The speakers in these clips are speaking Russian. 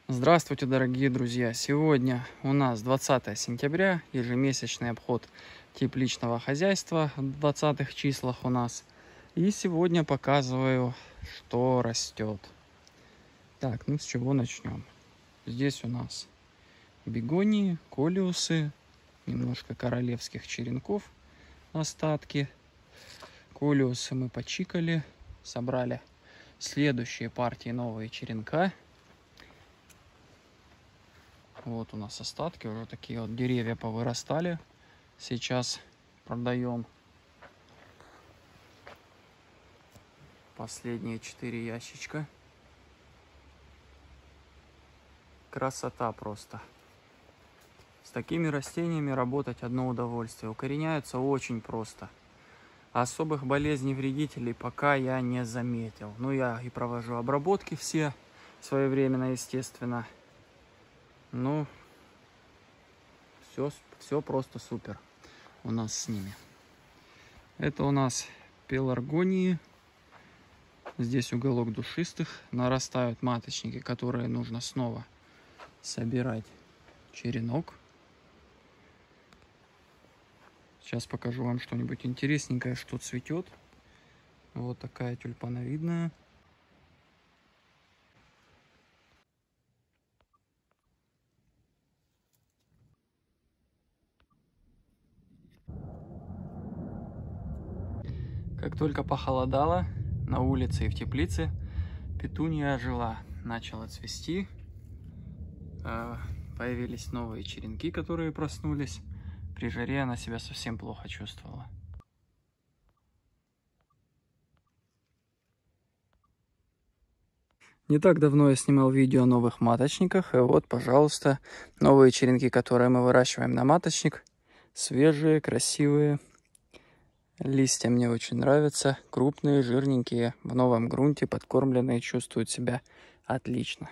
Здравствуйте, дорогие друзья! Сегодня у нас 20 сентября, ежемесячный обход тепличного хозяйства в 20-х числах у нас. И сегодня показываю, что растет. Так, ну с чего начнем? Здесь у нас бегонии, колиусы, немножко королевских черенков, остатки. Колиусы мы почикали, собрали следующие партии новые черенка. Вот у нас остатки, уже такие вот деревья повырастали. Сейчас продаем последние 4 ящичка. Красота просто. С такими растениями работать одно удовольствие. Укореняются очень просто. Особых болезней, вредителей пока я не заметил. Но я и провожу обработки все своевременно, естественно. Ну, все просто супер у нас с ними. Это у нас пеларгонии. Здесь уголок душистых. Нарастают маточники, которые нужно снова собирать черенок. Сейчас покажу вам что-нибудь интересненькое, что цветет. Вот такая тюльпановидная. Как только похолодало, на улице и в теплице петуния ожила, начала цвести. Появились новые черенки, которые проснулись. При жаре она себя совсем плохо чувствовала. Не так давно я снимал видео о новых маточниках. И вот, пожалуйста, новые черенки, которые мы выращиваем на маточник. Свежие, красивые. Листья мне очень нравятся. Крупные, жирненькие, в новом грунте, подкормленные, чувствуют себя отлично.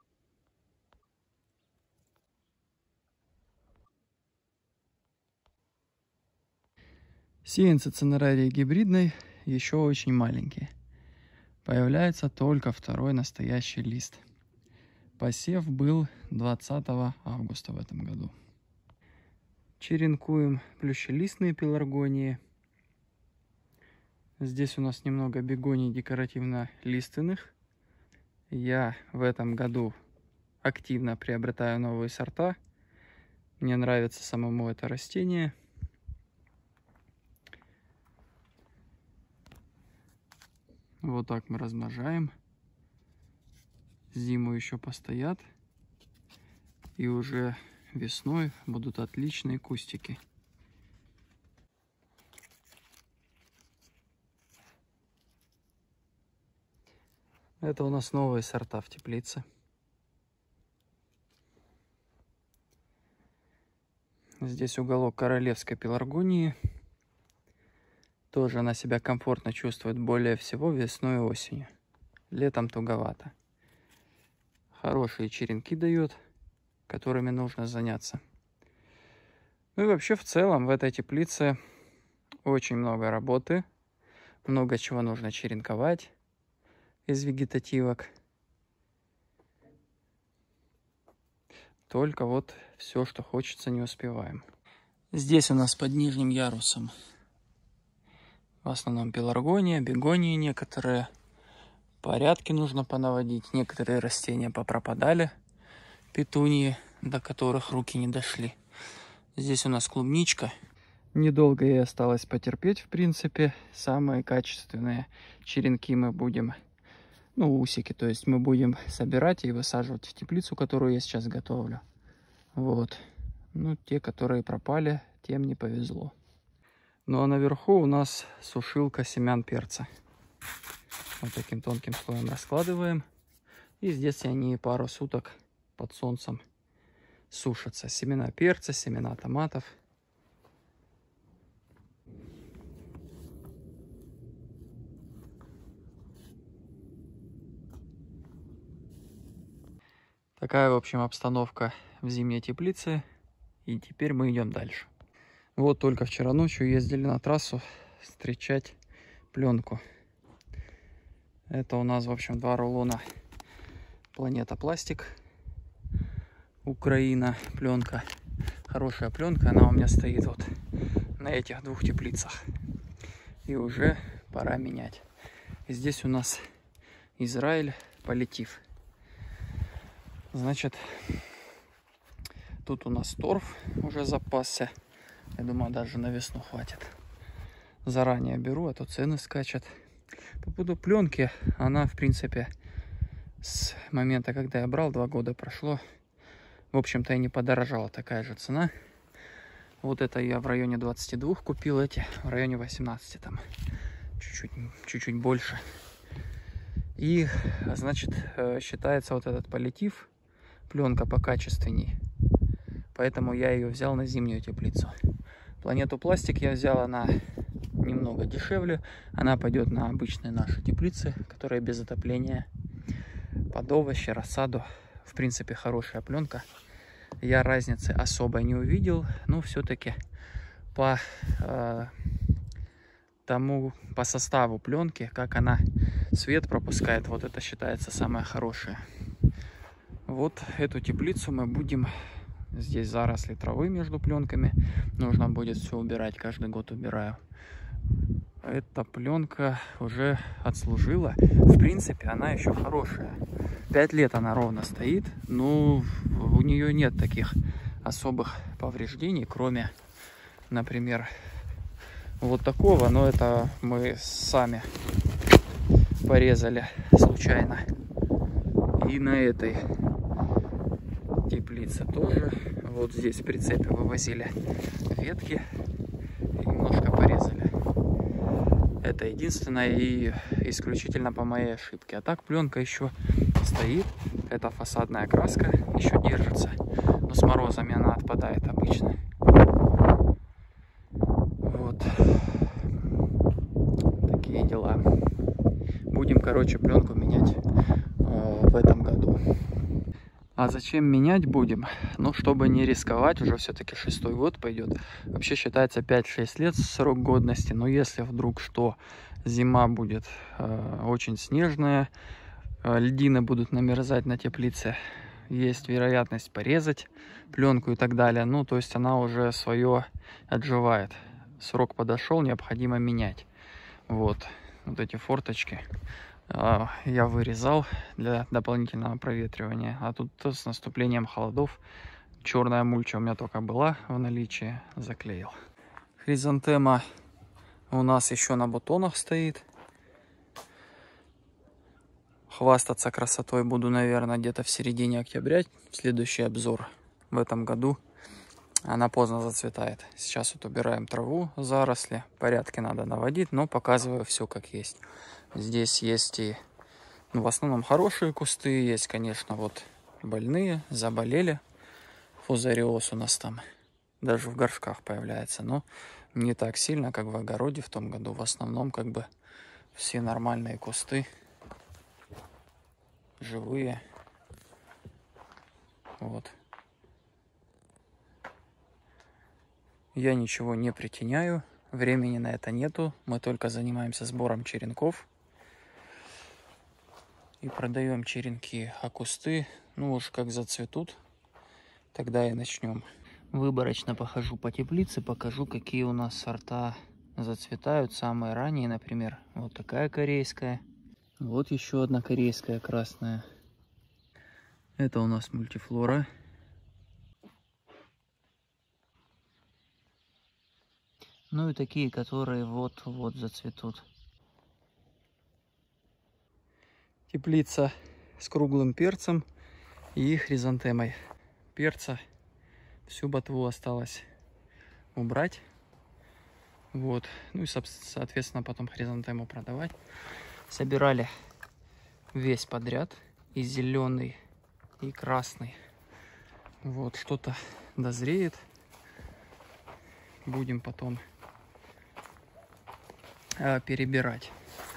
Сеянцы цинерарии гибридной еще очень маленькие. Появляется только второй настоящий лист. Посев был 20 августа в этом году. Черенкуем плющелистные пеларгонии. Здесь у нас немного бегоний декоративно-лиственных. Я в этом году активно приобретаю новые сорта. Мне нравится самому это растение. Вот так мы размножаем. Зиму еще постоят. И уже весной будут отличные кустики. Это у нас новые сорта в теплице. Здесь уголок королевской пеларгонии. Тоже она себя комфортно чувствует более всего весной и осенью. Летом туговато. Хорошие черенки дает, которыми нужно заняться. Ну и вообще в целом в этой теплице очень много работы. Много чего нужно черенковать из вегетативок. Только вот все, что хочется, не успеваем. Здесь у нас под нижним ярусом в основном пеларгония, бегонии некоторые. Порядки нужно понаводить. Некоторые растения попропадали. Петунии, до которых руки не дошли. Здесь у нас клубничка. Недолго ей осталось потерпеть, в принципе. Самые качественные черенки мы будем, усики, то есть мы будем собирать и высаживать в теплицу, которую я сейчас готовлю. Вот. Те, которые пропали, тем не повезло. Ну а наверху у нас сушилка семян перца. Вот таким тонким слоем раскладываем. И здесь они пару суток под солнцем сушатся. Семена перца, семена томатов. Такая, в общем, обстановка в зимней теплице. И теперь мы идем дальше. Вот только вчера ночью ездили на трассу встречать пленку. Это у нас, в общем, 2 рулона Планета Пластик. Украина пленка. Хорошая пленка, она у меня стоит вот на этих двух теплицах. И уже пора менять. И здесь у нас Израиль Политив. Значит, тут у нас торф уже запасся. Я думаю, даже на весну хватит. Заранее беру, а то цены скачут. По поводу пленки, она, в принципе, с момента, когда я брал, 2 года прошло. В общем-то, и не подорожала, такая же цена. Вот это я в районе 22 купил, эти в районе 18, там чуть-чуть больше. И, значит, считается вот этот Политив, пленка покачественней. Поэтому я ее взял на зимнюю теплицу. Планету Пластик я взял, она немного дешевле. Она пойдет на обычные наши теплицы, которые без отопления. Под овощи, рассаду. В принципе, хорошая пленка. Я разницы особо не увидел, но все-таки по составу пленки, как она свет пропускает, вот это считается самое хорошее. Вот эту теплицу мы будем... Здесь заросли травы между пленками. Нужно будет все убирать, каждый год убираю. Эта пленка уже отслужила. В принципе, она еще хорошая. 5 лет она ровно стоит. Но у нее нет таких особых повреждений, кроме, например, вот такого. Но это мы сами порезали случайно. И на этой теплице тоже. Вот здесь в прицепе вывозили ветки и немножко порезали. Это единственное и исключительно по моей ошибке. А так пленка еще стоит. Это фасадная краска, еще держится. Но с морозами она отпадает обычно. Вот. Такие дела. Будем, короче, пленку менять в этом году. А зачем менять будем? Ну, чтобы не рисковать, уже все-таки 6-й год пойдет. Вообще считается 5-6 лет срок годности. Но если вдруг что, зима будет очень снежная, льдины будут намерзать на теплице, есть вероятность порезать пленку и так далее. Ну, то есть она уже свое отживает. Срок подошел, необходимо менять. Вот эти форточки я вырезал для дополнительного проветривания. А тут с наступлением холодов черная мульча у меня только была в наличии, заклеил. Хризантема у нас еще на бутонах стоит. Хвастаться красотой буду, наверное, где-то в середине октября. Следующий обзор в этом году. Она поздно зацветает. Сейчас вот убираем траву, заросли. Порядки надо наводить, но показываю все как есть. Здесь есть и в основном хорошие кусты. Есть, конечно, вот больные, заболели. Фузариоз у нас там даже в горшках появляется. Но не так сильно, как в огороде в том году. В основном как бы все нормальные кусты. Живые. Вот. Я ничего не притеняю. Времени на это нету. Мы только занимаемся сбором черенков. И продаем черенки, а кусты, ну уж как зацветут, тогда и начнем. Выборочно похожу по теплице, покажу, какие у нас сорта зацветают. Самые ранние, например, вот такая корейская. Вот еще одна корейская красная. Это у нас мультифлора. Ну и такие, которые вот-вот зацветут. Теплица с круглым перцем и хризантемой. Перца всю ботву осталось убрать. Вот. Ну и, соответственно, потом хризантему продавать. Собирали весь подряд. И зеленый, и красный. Вот, что-то дозреет. Будем потом перебирать.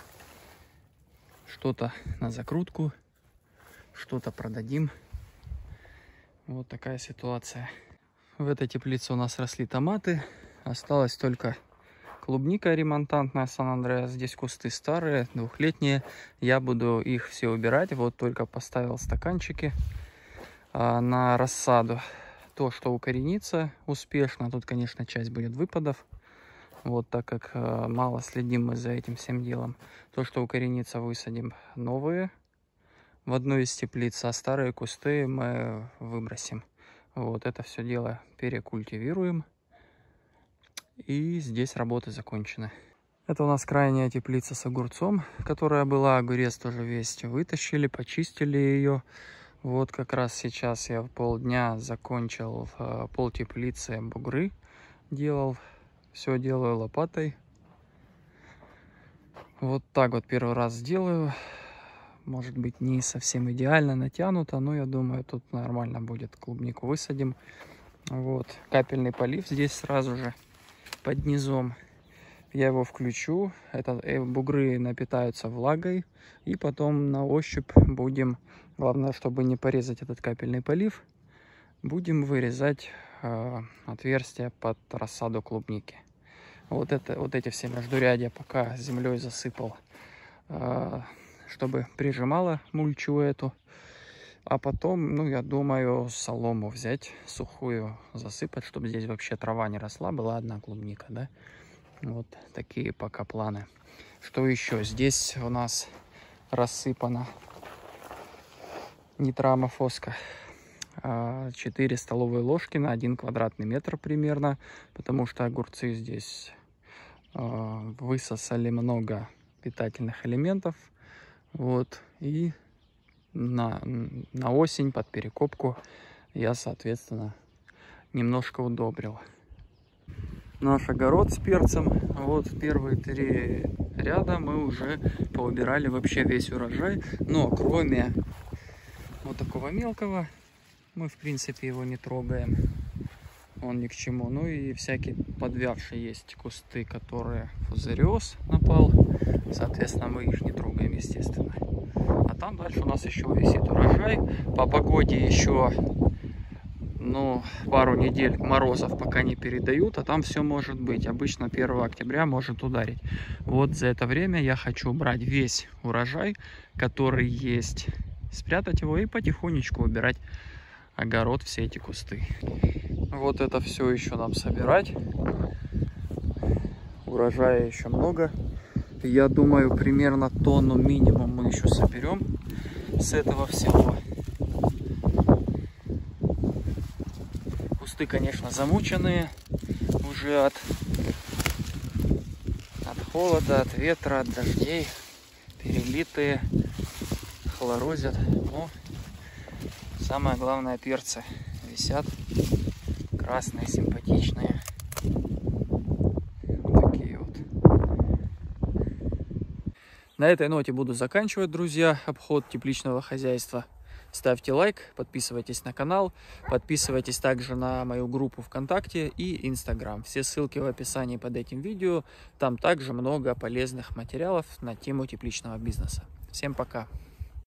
Что-то на закрутку, что-то продадим. Вот такая ситуация. В этой теплице у нас росли томаты. Осталась только клубника ремонтантная Сан-Андреас. Здесь кусты старые, двухлетние. Я буду их все убирать. Вот только поставил стаканчики. на рассаду. То, что укоренится успешно. Тут, конечно, часть будет выпадов. Вот, так как мало следим мы за этим всем делом. То, что укоренится, высадим новые в одну из теплиц, а старые кусты мы выбросим. Вот, это все дело перекультивируем. И здесь работы закончены. Это у нас крайняя теплица с огурцом, которая была. Огурец тоже весь вытащили, почистили ее. Вот как раз сейчас я в полдня закончил пол теплицы бугры делал. Все делаю лопатой. Вот так вот первый раз делаю. Может быть, не совсем идеально натянуто, но я думаю, тут нормально будет. Клубнику высадим. Вот, капельный полив здесь сразу же под низом. Я его включу, бугры напитаются влагой, и потом на ощупь будем, главное, чтобы не порезать этот капельный полив, будем вырезать отверстия под рассаду клубники. Вот эти все междурядья пока землей засыпал, чтобы прижимало мульчу эту. А потом, ну, я думаю, солому взять, сухую засыпать, чтобы здесь вообще трава не росла. Была одна клубника, да? Вот такие пока планы. Что еще? Здесь у нас рассыпана нитроамофоска. 4 столовые ложки на 1 квадратный метр примерно. Потому что огурцы здесь высосали много питательных элементов. Вот. И на осень под перекопку я, соответственно, немножко удобрил наш огород с перцем. Вот первые 3 ряда мы уже поубирали вообще весь урожай. Но кроме вот такого мелкого, мы в принципе его не трогаем. Он ни к чему. Ну и всякие подвявшие есть кусты, которые фузариоз напал. Соответственно, мы их не трогаем, естественно. А там дальше у нас еще висит урожай. По погоде еще, ну, пару недель морозов пока не передают, а там все может быть. Обычно 1 октября может ударить. Вот за это время я хочу брать весь урожай, который есть, спрятать его и потихонечку убирать огород, все эти кусты. Вот это все еще нам собирать. Урожая еще много. Я думаю, примерно тонну минимум мы еще соберем с этого всего. Кусты, конечно, замученные уже от холода, от ветра, от дождей, перелитые, хлорозят. Но самое главное, перцы висят, красные, симпатичные. Вот такие вот. На этой ноте буду заканчивать, друзья, обход тепличного хозяйства. Ставьте лайк, подписывайтесь на канал, подписывайтесь также на мою группу ВКонтакте и Инстаграм. Все ссылки в описании под этим видео. Там также много полезных материалов на тему тепличного бизнеса. Всем пока!